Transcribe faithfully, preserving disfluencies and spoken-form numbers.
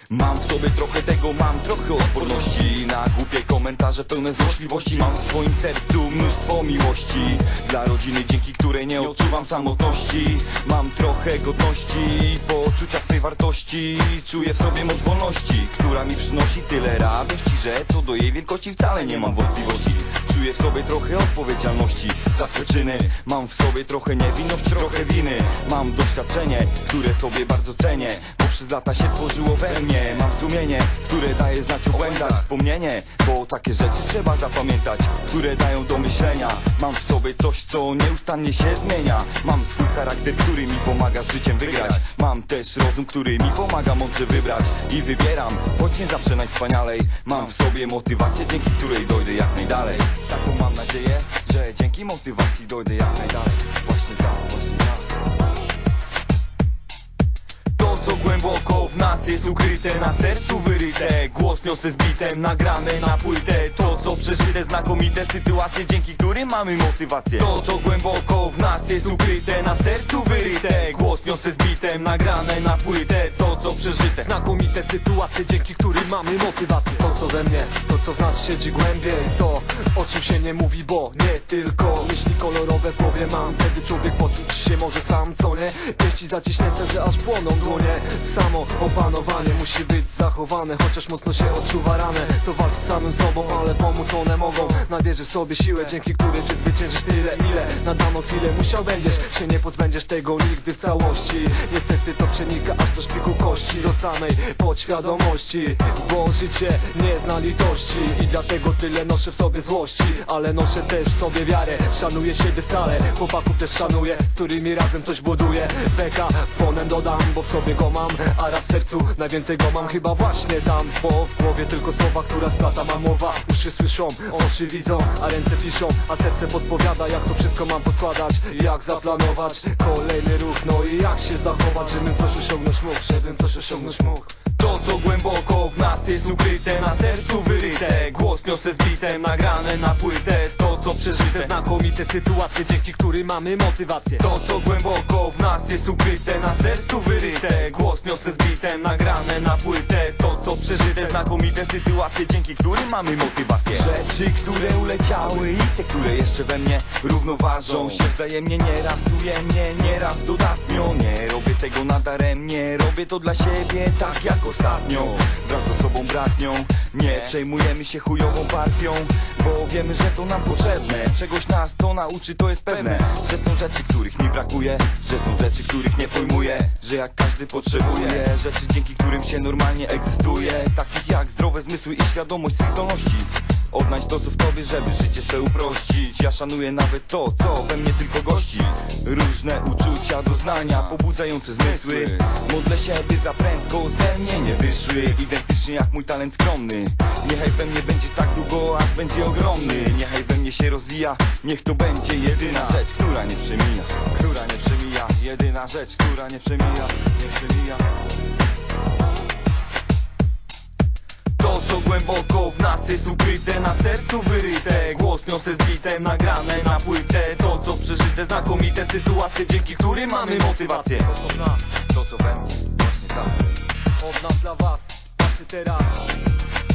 Mam w sobie trochę tego, mam trochę odporności na głupie komentarze pełne złośliwości. Mam w swoim sercu mnóstwo miłości dla rodziny, dzięki której nie odczuwam samotności. Mam trochę godności i poczucia swej wartości. Czuję w sobie moc wolności, która mi przynosi tyle radości, że co do jej wielkości wcale nie mam wątpliwości. Czuję w sobie trochę odpowiedzialności za swe czyny. Mam w sobie trochę niewinności, trochę winy. Mam doświadczenie, które sobie bardzo cenię, bo przez lata się tworzyło we mnie. Mam sumienie, które daje znać o błędach. Wspomnienie, bo takie rzeczy trzeba zapamiętać, które dają do myślenia. Mam w sobie coś, co nieustannie się zmienia. Mam swój charakter, który mi pomaga z życiem wygrać. Mam też rozum, który mi pomaga mądrze wybrać. I wybieram, choć nie zawsze najwspanialej. Mam w sobie motywację, dzięki której dojdę jak najdalej. Taką mam nadzieję, że dzięki motywacji dojdę jak najdalej. Właśnie tak, właśnie tak. To co głęboko w nas jest ukryte, na sercu wyryte, głos niosę z bitem, nagrane na płytę. To co przeżyte, znakomite sytuacje, dzięki którym mamy motywację. To co głęboko w nas jest ukryte, na sercu wyryte, głos niosę z bitem, nagrane na płytę. To co przeżyte, znakomite sytuacje, dzięki którym mamy motywację. To co we mnie, to co w nas siedzi głębiej, to o czym się nie mówi, bo nie tylko myśli kolorowe w głowie mam. Wtedy człowiek poczuć się może sam, co nie? Pieści zaciśnięte, że aż płoną dłonie. Samo opanowanie musi być zachowane, chociaż mocno się odczuwa ranę. To walcz z samym sobą, ale pomóc one mogą. Nabierzesz sobie siłę, dzięki której przezwyciężysz tyle, ile na daną chwilę musiał będziesz. Się nie pozbędziesz tego nigdy w całości. Niestety to przenika aż do szpiku kości, do samej podświadomości, bo życie nie zna litości. I dlatego tyle noszę w sobie złości, ale noszę też w sobie wiarę. Szanuję siebie stale, chłopaków też szanuję, z którymi razem coś buduję. Beka fonem dodam, bo w sobie go mam, a rap w sercu najwięcej go mam chyba właśnie tam. Bo w głowie tylko słowa, która splata ma mowa. Uszy słyszą, oczy widzą, a ręce piszą, a serce podpowiada, jak to wszystko mam poskładać, jak zaplanować kolejny ruch, no i jak się zachować, żebym coś osiągnąć mógł, żebym coś osiągnąć mógł. To co głęboko w nas jest ukryte, na sercu wyryte, głos niosę z bitem, nagrane na płytę. To co przeżyte, znakomite sytuacje, dzięki którym mamy motywację. To co głęboko w nas jest ukryte, na sercu wyryte, głos niosę z bitem, nagrane na płytę. To co przeżyte, znakomite sytuacje, dzięki którym mamy motywację. Rzeczy, które uleciały i te, które jeszcze we mnie równoważą się wzajemnie. Nieraz ujemnie, nieraz dodatnio. Nie robię tego nadaremnie, robię to dla siebie, tak jak ostatnio. Wraz z osobą bratnią, nie przejmujemy się chujową partią, bo wiemy, że to nam potrzebne. Czegoś nas to nauczy, to jest pewne. Że są rzeczy, których mi brakuje, że są rzeczy, których nie pojmuję, że jak każdy potrzebuje rzeczy, dzięki którym się normalnie egzystuje, takich jak zdrowe zmysły i świadomość swych zdolności. Odnajdź to co w tobie, żeby życie swe uprościć. Ja szanuję nawet to, co we mnie tylko gości. Różne uczucia, doznania, pobudzające zmysły. Modlę się, by za prędko ze mnie nie wyszły. Identycznie jak mój talent skromny. Niechaj we mnie będzie tak długo, aż będzie ogromny. Niechaj we mnie się rozwija, niech to będzie jedyna rzecz, która nie przemija, która nie przemija. Jedyna rzecz, która nie przemija, nie przemija. To co głęboko w nas jest ukryte, na sercu wyryte, głos niosę z bitem, nagrane na płytę. To co przeżyte, znakomite sytuacje, dzięki którym mamy motywację. To co w nas, To co we mnie, właśnie tak. od nas dla was, właśnie teraz.